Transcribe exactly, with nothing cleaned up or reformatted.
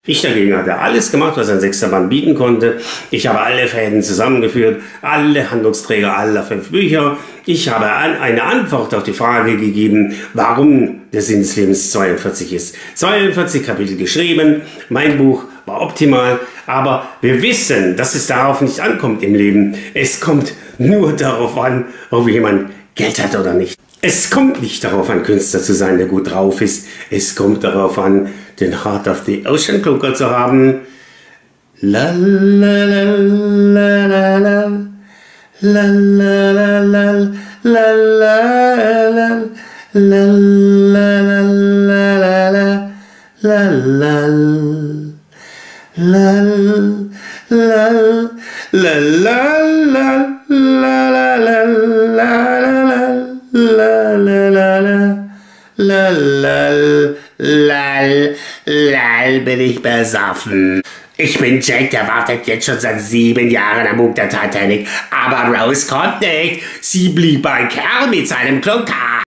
Ich dagegen hatte alles gemacht, was ein sechster Band bieten konnte. Ich habe alle Fäden zusammengeführt, alle Handlungsträger aller fünf Bücher. Ich habe eine Antwort auf die Frage gegeben, warum der Sinn des Lebens zweiundvierzig ist. zweiundvierzig Kapitel geschrieben, mein Buch war optimal, aber wir wissen, dass es darauf nicht ankommt im Leben. Es kommt nur darauf an, ob jemand Geld hat oder nicht. Es kommt nicht darauf an, Künstler zu sein, der gut drauf ist. Es kommt darauf an, den Heart of the Ocean Klucker zu haben. La la la la la la la la la la la la la la la la Lal, lal, lal, bin ich besoffen. Ich bin Jack, der wartet jetzt schon seit sieben Jahren am Bug der Titanic. Aber Rose kommt nicht. Sie blieb ein Kerl mit seinem Klunker.